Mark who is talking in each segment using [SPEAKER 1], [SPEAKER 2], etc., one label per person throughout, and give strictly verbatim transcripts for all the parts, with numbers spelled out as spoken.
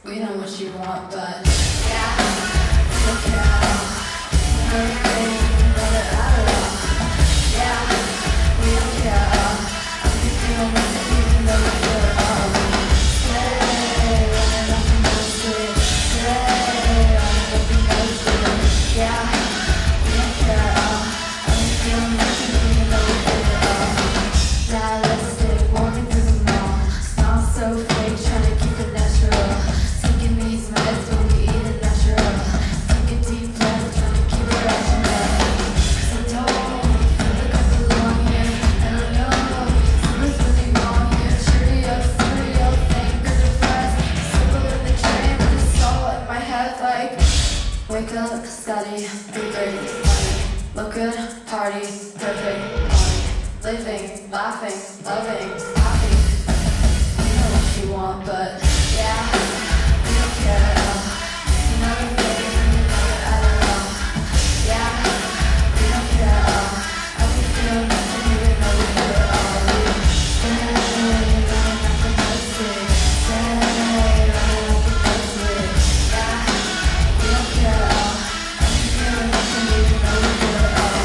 [SPEAKER 1] We know what you want, but yeah, look it out. Everything, let it out of yeah, we don't care. I'm thinking of what you even though we feel it all. Stay, when nothing goes good. Stay, when nothing goes good. Yeah, we don't care. I'm thinking of what you even though we feel it all. Stylistic, walking through the mall. Smile so fake, trying to keep it natural. Taking these meds, but we eat it natural. Take a deep breath, trying to keep it rational. So don't look up along here. I don't know, something's really wrong here. Cheerio, cereal, thank good depressed. Circle in the train with the soul in my head like wake up, study, do great, money. Look good, party, perfect, money. Living, laughing, loving, happy. You know what you want, but yeah, we don't care. Another thing, another I don't know. Yeah, we don't care. How we feel, nothing even though we feel it all. We stay, running nothing but sick. Stay, running nothing but sick. Yeah, we don't care. How we feel, nothing even though we feel it all.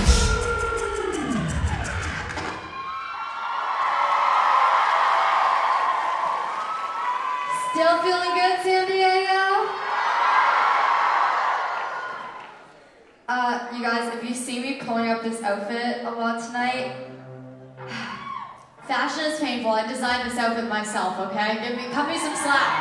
[SPEAKER 1] Still feeling good, San Diego? Uh, you guys, if you see me pulling up this outfit a lot tonight, fashion is painful. I designed this outfit myself, okay? Give me, cut me some slack.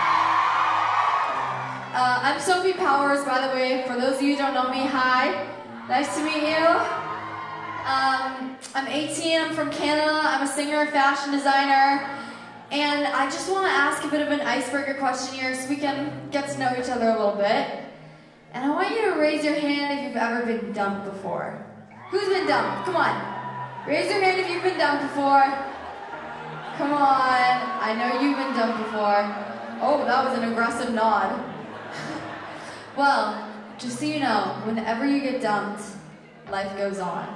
[SPEAKER 1] Uh, I'm Sophie Powers, by the way. For those of you who don't know me, hi. Nice to meet you. Um, I'm eighteen, I'm from Canada. I'm a singer and fashion designer. And I just want to ask a bit of an icebreaker question here so we can get to know each other a little bit. And I want you to raise your hand if you've ever been dumped before. Who's been dumped? Come on. Raise your hand if you've been dumped before. Come on. I know you've been dumped before. Oh, that was an aggressive nod. Well, just so you know, whenever you get dumped, life goes on.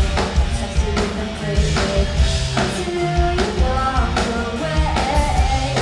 [SPEAKER 1] Until you walk away.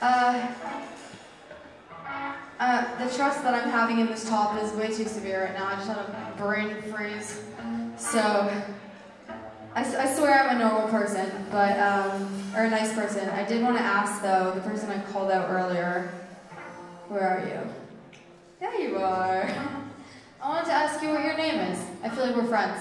[SPEAKER 1] Uh, uh, the trust that I'm having in this top is way too severe right now. I just had a brain freeze. So, I, I swear I'm a normal person, but, um, or a nice person. I did want to ask, though, the person I called out earlier, where are you? There you are. I wanted to ask you what your name is. I feel like we're friends.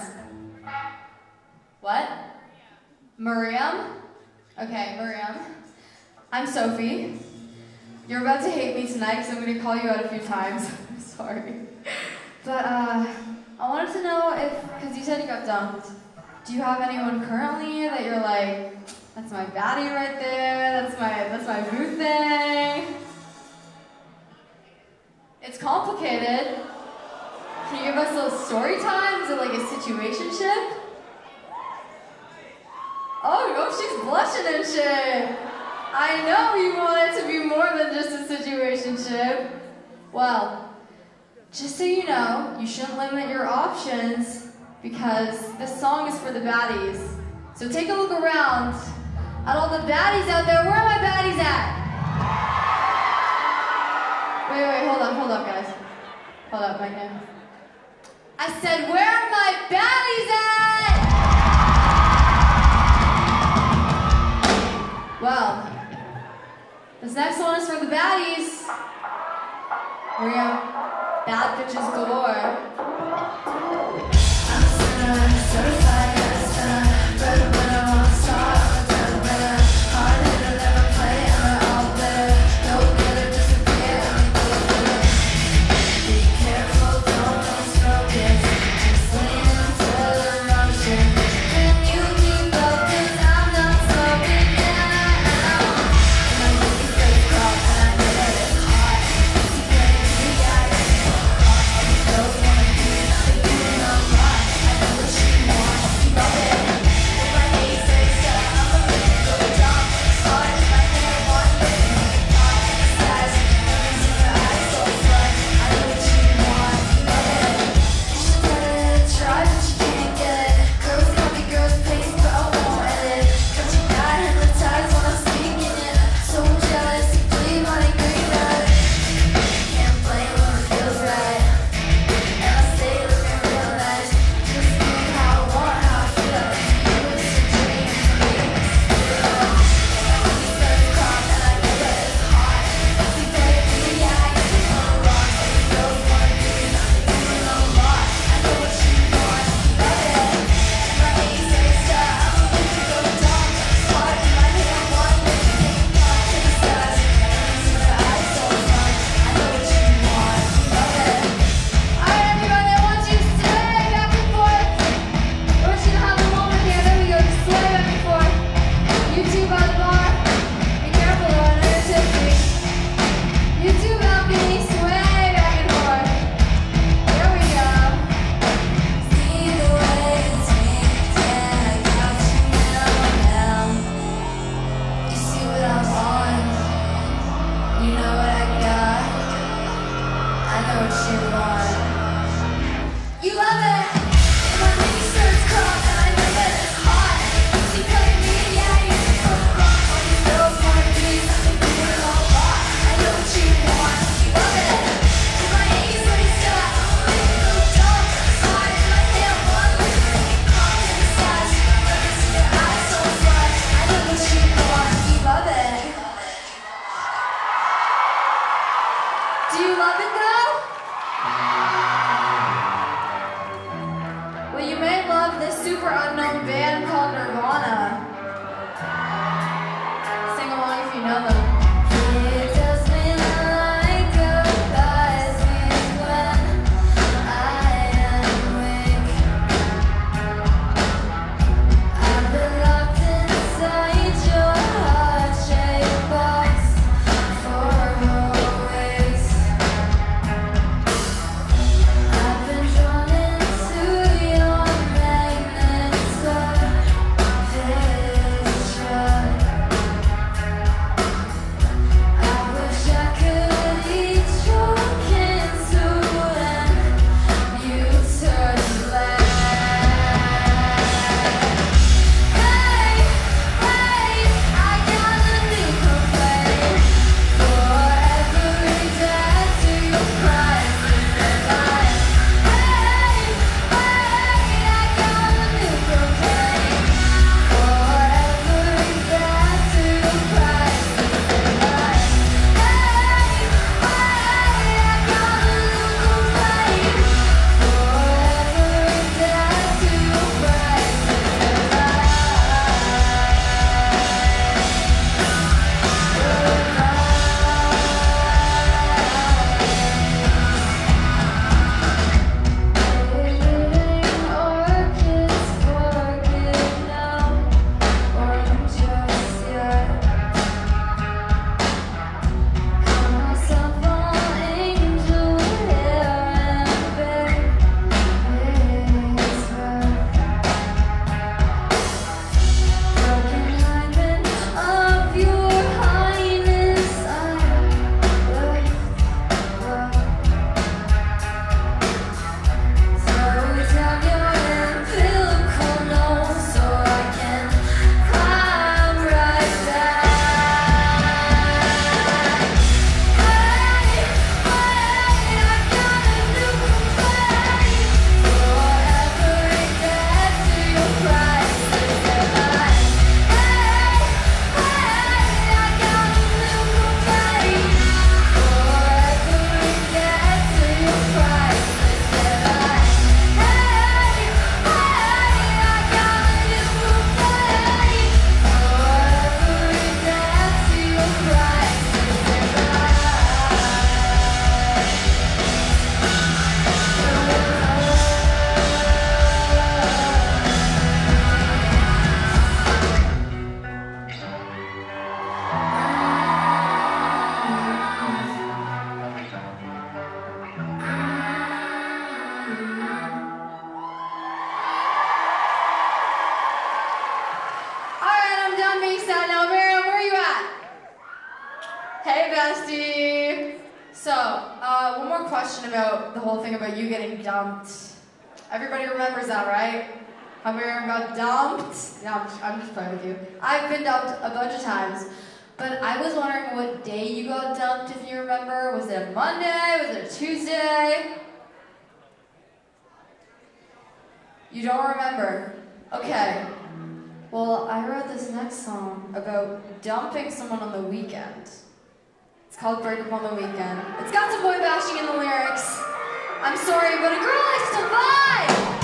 [SPEAKER 1] What? Miriam? Okay, Miriam. I'm Sophie. You're about to hate me tonight because I'm going to call you out a few times. I'm sorry. But uh, I wanted to know if, because you said you got dumped, do you have anyone currently that you're like, that's my baddie right there, that's my, that's my boo thing? It's complicated. Can you give us a little story time? Is it like a situationship? Oh, oh, she's blushing and shit. I know you want it to be more than just a situationship. Well, just so you know, you shouldn't limit your options because this song is for the baddies. So take a look around at all the baddies out there. Where are my baddies at? Wait, wait, hold up, hold up, guys. Hold up, right now. I said, where are my baddies at? Well, this next one is for the baddies. We have bad bitches galore. I'm a sinner, certified as a sinner. Better when I want to start, I'm a better winner. Hard hitter, never play, and they're all better. No better, disappear, I mean, go better. Be careful, don't smoke it. Just lean into the wrong shit. Can you keep up, cause I'm not smoking now. And I think it's fake rock, and I know that it's hot. She playing me, I get hot. All these girls wanna be, they doing a lot. I know what she wants, she love it. With my knees straight up, I'ma make it go down. Hard in my hair, one look, make it pop. Fast, diamonds in her eyes, so fun. I know what she wants, she love it. She wanted to try, but she can't get it. Girls copy girls' pace, but I won't edit. Got you mad, hypnotized when I'm speaking it. So jealous, you bleed on a green red. Can't blame when it feels right. And I stay looking real nice. Just doing how I want, how I feel. You is a dream, for me it's real. And we started crop, and I know that it's hot. She played me, yeah, I get it on the rock. All these girls wanna be, they doing a lot. I know what she wants, she love it. My knees raised up, I'ma make it go down. Hard in my hair, one look, make it pop. Chase us, diamonds in her eyes, so fun. I know what she wants, she love it. Alright, everybody, I want you to sway back and forth. We're just gonna have a moment here. There we go, just sway back and forth. You two by the bar, be careful though, I know you're tipsy. You two balcony, sway back and forth. There we go. See the way it's changed, yeah, I got you now, now. You see what I want, you know what I got. I know what you want. You love it. And my mini skirt's crop, and I know that it's hot. She played me, yeah, you just so rock. All these girls wanna be, they doing a lot. I know what you want, you love it. And my knees raised up, I'ma make it go dumb. Hot in my hair, one look, make it pop. In the skies, diamonds in your eyes, so fun. I know what you want, you love it. Do you love it though? Well, you may love this super unknown band called Nirvana. Sing along if you know them. It does me like goodbyes when I am weak. I've been locked inside your heart-shaped box for weeks. Hey, bestie. So, uh, one more question about the whole thing about you getting dumped. Everybody remembers that, right? Have we ever got dumped? Yeah, I'm just, I'm just playing with you. I've been dumped a bunch of times, but I was wondering what day you got dumped, if you remember. Was it a Monday? Was it a Tuesday? You don't remember? Okay. Well, I wrote this next song about dumping someone on the weekend. It's called Break Up on the Weekend. It's got some boy bashing in the lyrics. I'm sorry, but a girl likes to vibe!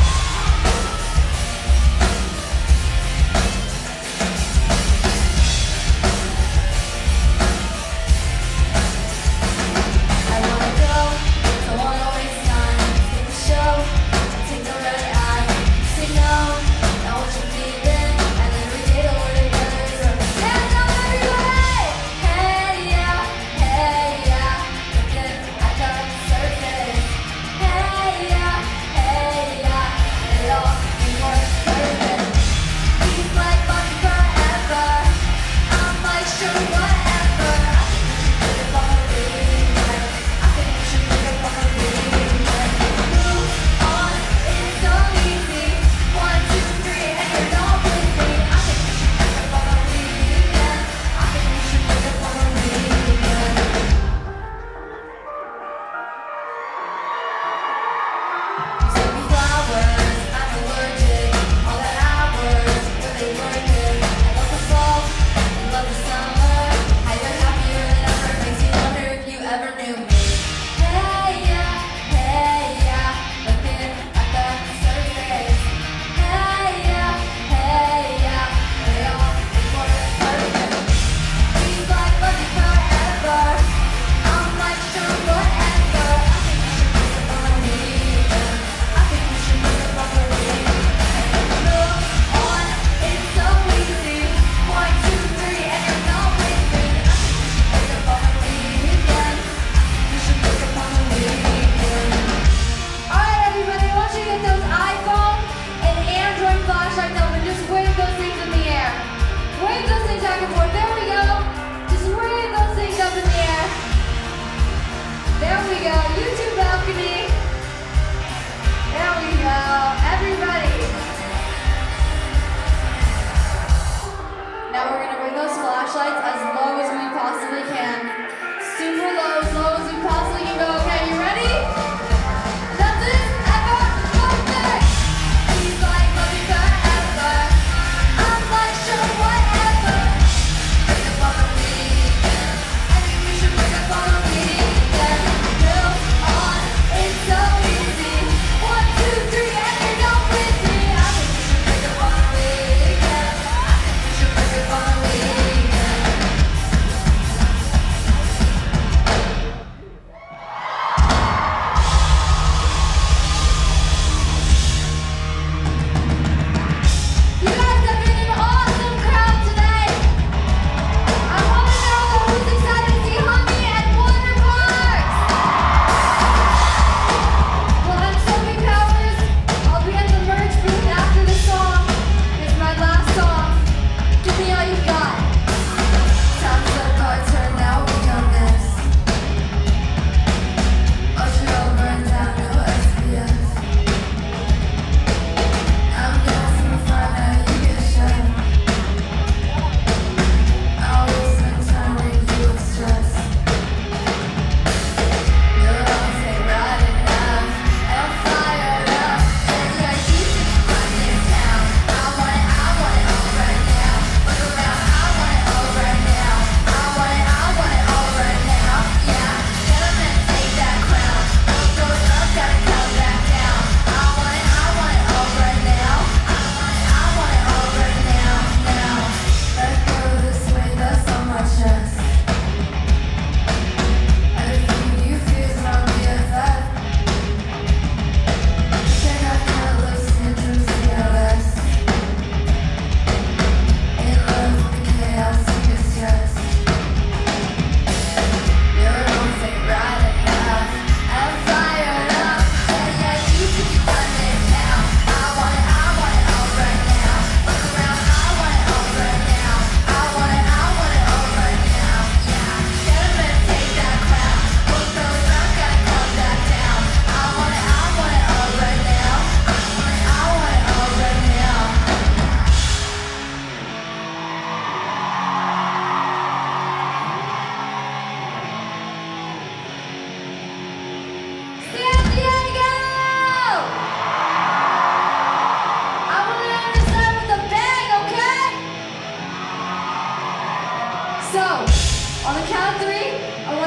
[SPEAKER 1] I wanna go, don't wanna waste time. Take the show, take the red eye. Say no, not what you're feeling. And then we get over together. So stand up, everybody! Hey, yeah, hey, yeah. Looking at the surface. Hey, yeah, hey, yeah.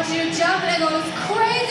[SPEAKER 1] want you to jump and go as crazy